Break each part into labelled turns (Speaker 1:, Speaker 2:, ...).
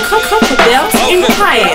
Speaker 1: Crocodiles Empire.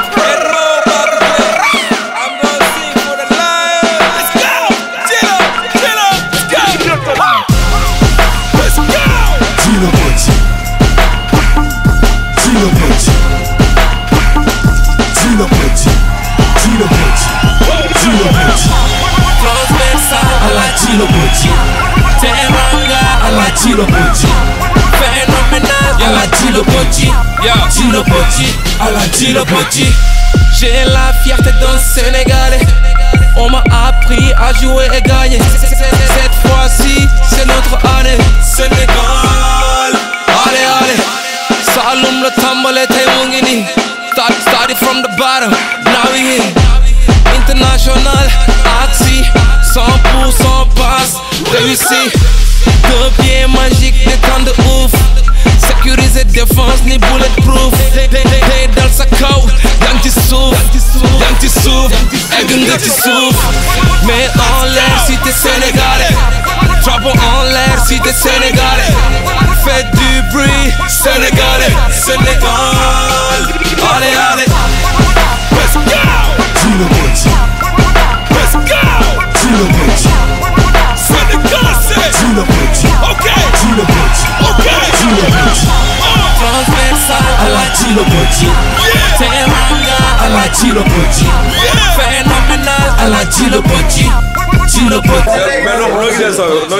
Speaker 2: Gino Bocci, Teranga alla Gino Bocci, phénoménal alla Gino Bocci, Gino Bocci alla Gino Bocci. J'ai la fierté d'un Sénégalais, on m'a appris à jouer et gagner. Cette fois-ci, c'est notre année, Sénégal. Allez, allez, Saloum le tambale tay mu ngi nii. Started from the bottom, now we here. International, Axi, 100% passe, réussi. Deux pieds magiques, des temps de ouf. Sécurisé, défense, ni bulletproof. Day dans sa kaw, yang ci suuf, egg nga ci suuf. Mais en l'air si t'es sénégalais, drapeau en l'air si t'es sénégalais. Faites du bruit, sénégalais, Sénégal. Allez, allez, let's go. Gino Bocci, let's go. Gino Bocci, Sénégal c'est Gino Bocci, ok. Gino Bocci, ok. Gino Bocci, transversal à la Gino Bocci, Teranga à la Gino Bocci, phénoménal à la Gino Bocci, Gino Bocci.
Speaker 3: Mais non, look at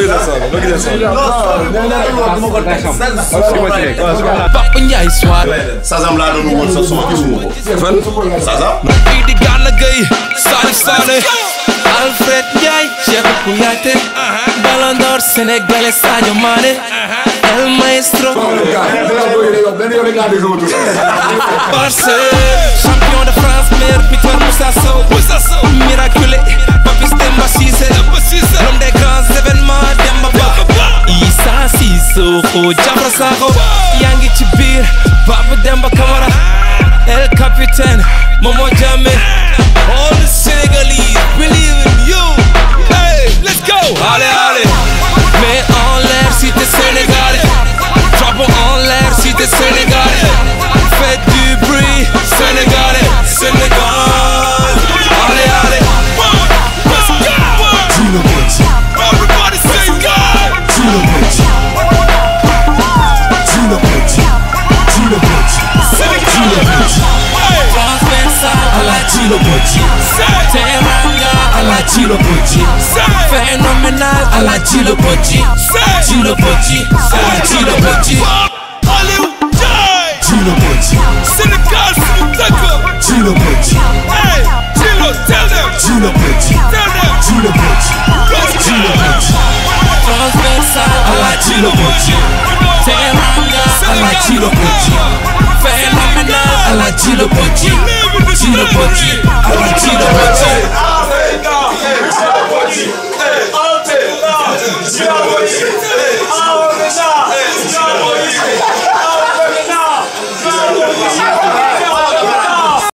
Speaker 3: that.
Speaker 2: Papa Ndiaye soir.
Speaker 4: Sazam laa doon woon sa son gisuma ko.
Speaker 3: Fan?
Speaker 4: Sazam.
Speaker 2: Idi Gana Gueye, Salif Sané, Alfred Ndiaye, Cheikh Kouyaté, Ballon d'Or sénégalais Sadio Mané, El Maestro. Barça, champion de France, meilleur buteur Moussa Sow, miraculé, Papis Demba Cissé, l'homme des grands événements Demba Ba, Issa Sissoko, Diafra Sakho, yaa ngi ci biir, Baba Demba Camara, El Capitaine, Momo Jammeh, all the Senegalese believe in you. Hey, let's go. Allez, allez. Mais en l'air si t'es sénégalais, drapeau en l'air si t'es sénégalais. Faites du bruit, sénégalais, Sénégal. Allez, allez. Let's go. Gino Bocci, everybody say God. Gino Bocci, Gino Bocci, Gino Bocci, Gino Bocci. Transversal à la Gino Bocci, Teranga à la Gino Bocci, phénoménal à la Gino Bocci, Gino Bocci à la Gino Bocci. Gino Bocci, Sénégal suñu dëkk. Gino Bocci, hey Gino, tell them. Gino Bocci, tell them. Gino Bocci, Gino Bocci. Transversal à la Gino Bocci, Teranga à la Gino Bocci, phénoménal à la Gino Bocci, Gino Bocci à la Gino Bocci.